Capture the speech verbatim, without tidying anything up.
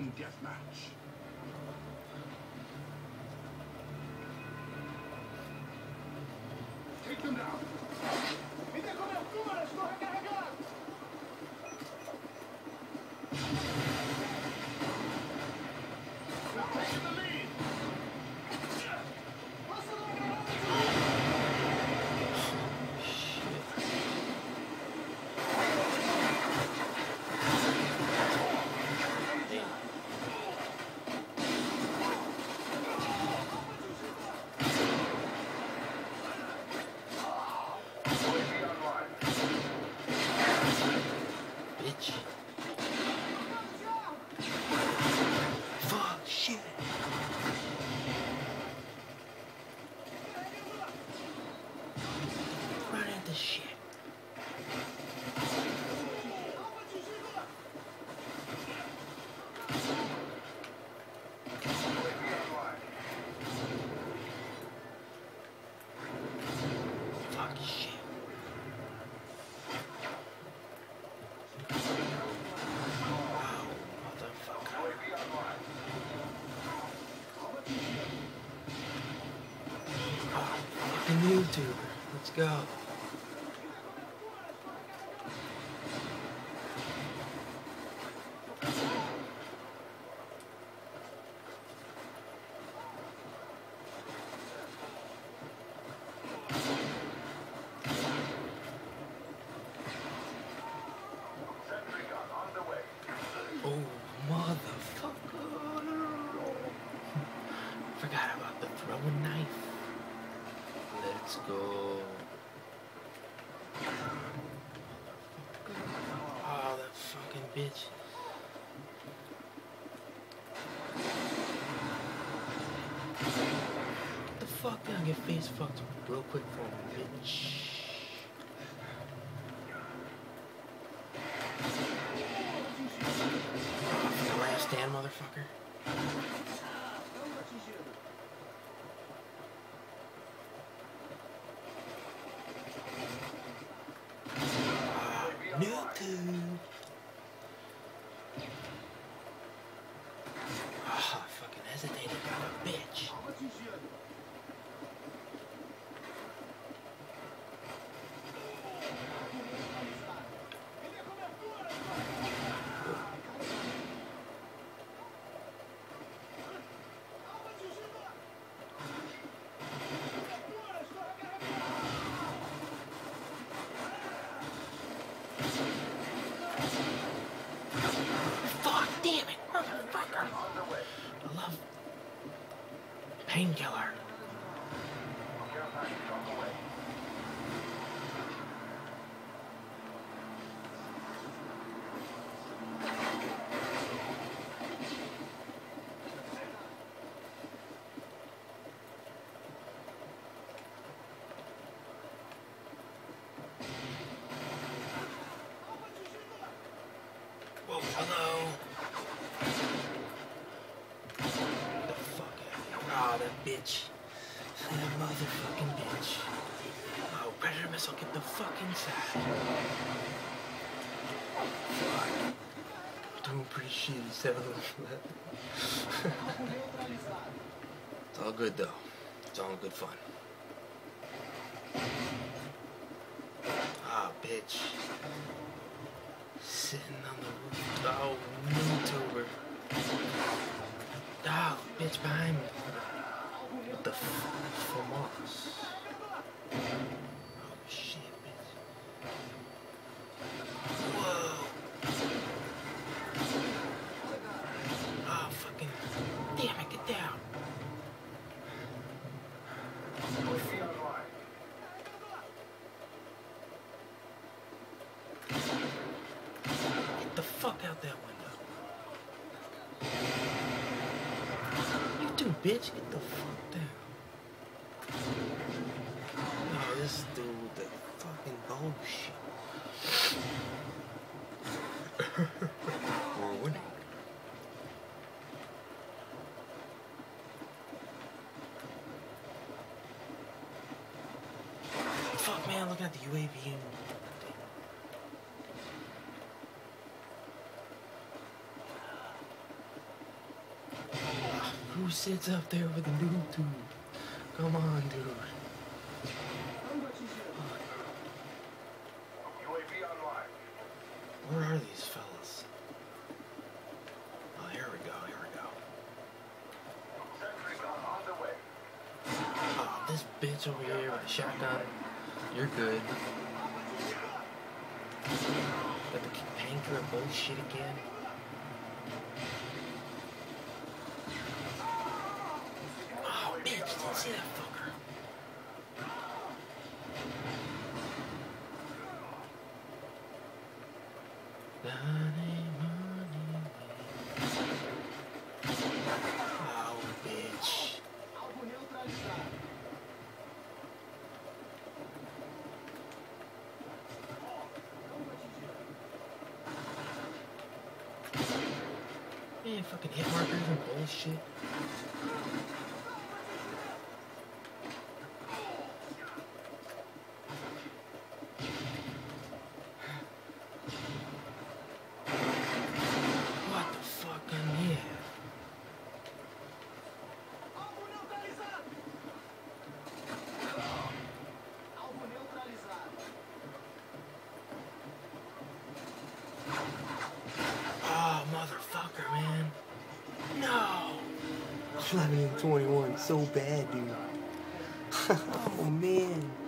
team deathmatch. Take them down. They're taking the lead. YouTube, let's go. Oh, motherfucker. Forgot about the throwing knife. Let's go. Oh, that fucking bitch. Get the fuck down, get face fucked real quick for me, bitch. Oh, last stand, motherfucker. New tube. Ah, I fucking hesitated, got a bitch. Painkiller. Whoa, hello. Oh, that bitch. That motherfucking bitch. Oh, predator missile, get the fuck inside. Fuck. Doing pretty shitty, seven left. It's all good though. It's all good fun. Ah, oh, bitch. Sitting on the roof. Oh, YouTuber. Oh, bitch behind me. What the f*** from us? Oh shit, bitch. Whoa. Oh, fucking. Damn it, get down. Get the fuck out that window. You too, bitch. Get the fuck down. Oh, this dude with the fucking bullshit. We're winning. Fuck, man, looking at the U A V. sits up there with the noob tube? Come on, dude. U A V online. Where are these fellas? Oh, here we go, here we go. Sentry gun on the way. Oh, this bitch over here with a shotgun. You're good. Got the anchor of bullshit again. Oh, bitch, didn't see that fucker. Oh, bitch. Man, fucking hit markers and bullshit. What the fuck, on yeah. Oh, motherfucker, man. No! eleven and twenty-one, so bad, dude. Oh, man.